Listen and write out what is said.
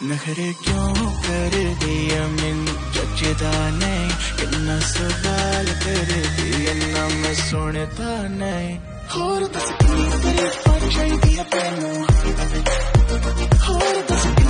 नखरे क्यों कर दिया मैनू जचदा नहीं, कितना सवाल कर दिया ना मैं सुनता नहीं। होर दस की तारीफां चाहिदियां तैनू, होर दस